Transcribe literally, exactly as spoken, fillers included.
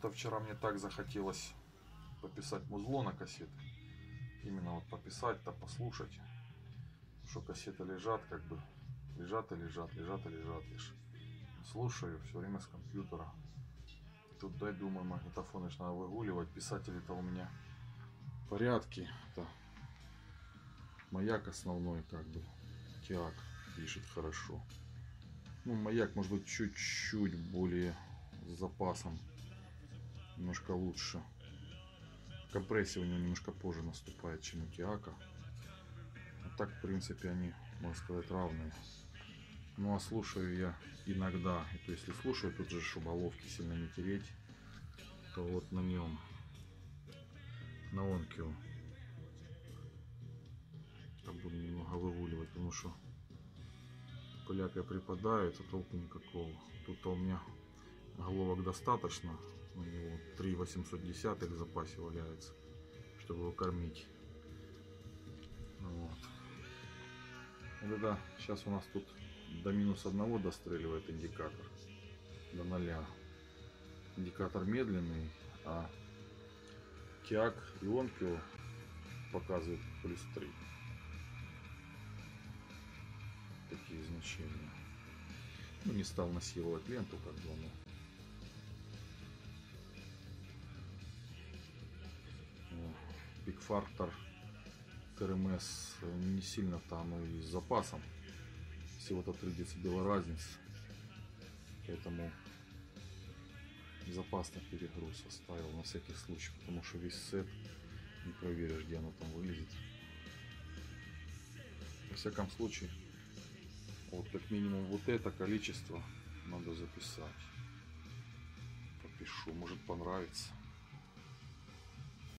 Почему-то вчера мне так захотелось пописать музло на кассеты. Именно вот пописать-то, послушать. Что кассеты лежат, как бы лежат и лежат, лежат и лежат. Я ж слушаю все время с компьютера. И тут дай, думаю, магнитофоны ж надо выгуливать. Писатели-то у меня в порядке. Это Маяк основной, как бы. Тиак пишет хорошо. Ну, Маяк, может быть, чуть-чуть более с запасом. Немножко лучше. Компрессия у него немножко позже наступает, чем у Тиака. А так, в принципе, они, можно сказать, равные. Ну, а слушаю я иногда. И то если слушаю, тут же, чтобы головки сильно не тереть, то вот на нем, на Onkyo, буду немного выгуливать, потому что пыляка припадает, а толку никакого. Тут у меня головок достаточно. У него три восемьсот десятых в запасе валяется, чтобы его кормить. Вот. Вот это сейчас у нас тут до минус одного достреливает индикатор, до ноля. Индикатор медленный, а Тиак и Onkyo показывает плюс три. Такие значения. Ну, не стал насиловать ленту, как бы оно. Пикфактор ТРМС не сильно там и с запасом. Всего-то три децибела разницы. Поэтому запас на перегруз оставил на всякий случай. Потому что весь сет не проверишь, где оно там вылезет. Во всяком случае, вот как минимум вот это количество надо записать. Попишу, может понравится.